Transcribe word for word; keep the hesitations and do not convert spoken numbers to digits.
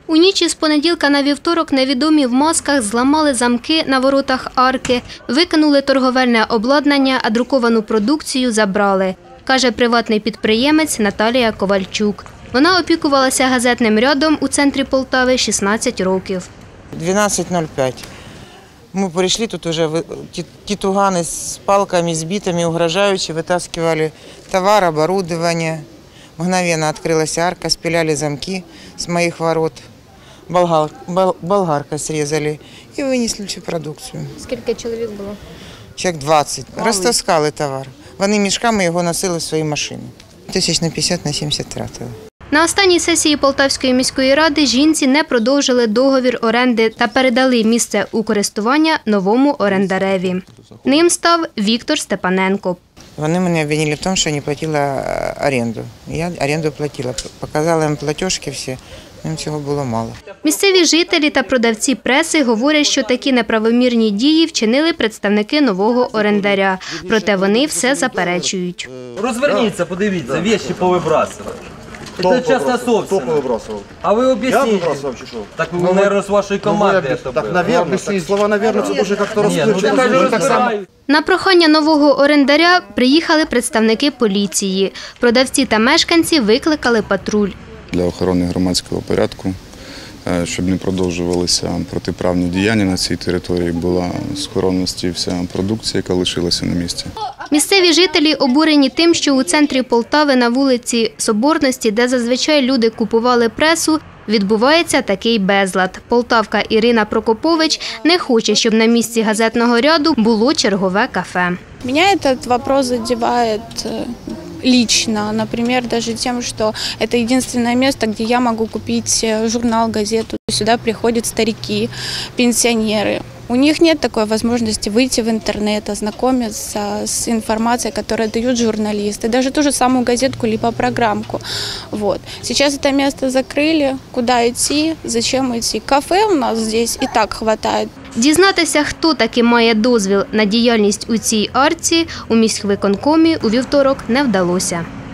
У ніч із понеділка на вівторок невідомі в масках зламали замки на воротах арки, викинули торговельне обладнання, а друковану продукцію забрали, каже приватний підприємець Наталія Ковальчук. Вона опікувалася газетним рядом у центрі Полтави шістнадцять років. дванадцять ноль п'ять. Мы пришли, тут уже титуганы с палками, с битами, угрожающие, вытаскивали товар, оборудование. Мгновенно открылась арка, спиляли замки с моих ворот, болгар, бол, болгаркой срезали и вынесли всю продукцию. Скільки чоловік було? Чоловік двадцять. Розтаскали товар. Вони мішками його носили в свої машини. Тисяч на п'ятдесят, на сімдесят тратили. На останній сесії Полтавської міської ради жінці не продовжили договір оренди та передали місце у користування новому орендареві. Ним став Віктор Степаненко. Вони мене обвинили в тому, що не платила оренду. Я оренду платила. Показала їм платіжки всі, їм цього було мало. Місцеві жителі та продавці преси говорять, що такі неправомірні дії вчинили представники нового орендаря. Проте вони все заперечують. Розверніться, подивіться, речі повибрасували. Це частна собственность. Хто повибрасував? А ви об'ясніть. Я вибрасував чи що? Так, ви, мабуть, з вашої команди. Так, навірно, ці слова «навірно» це дуже як-то розпливчено. На прохання нового орендаря приїхали представники поліції. Продавці та мешканці викликали патруль. Для охорони громадського порядку, щоб не продовжувалися протиправні діяння на цій території, була схоронності вся продукція, яка лишилася на місці. Місцеві жителі обурені тим, що у центрі Полтави на вулиці Соборності, де зазвичай люди купували пресу, відбувається такий безлад. Полтавка Ірина Прокопович не хоче, щоб на місці газетного ряду було чергове кафе. Мене цей питання задіває лично, например, даже тем, что это единственное место, где я могу купить журнал, газету. Сюда приходят старики, пенсионеры. У них нет такой возможности выйти в интернет, ознакомиться с информацией, которую дают журналисты, даже ту же самую газетку либо программку. Вот. Сейчас это место закрыли. Куда идти? Зачем идти? Кафе у нас здесь и так хватает. Дізнатися, хто таки має дозвіл на діяльність у цій арці, у міськвиконкомі у вівторок не вдалося.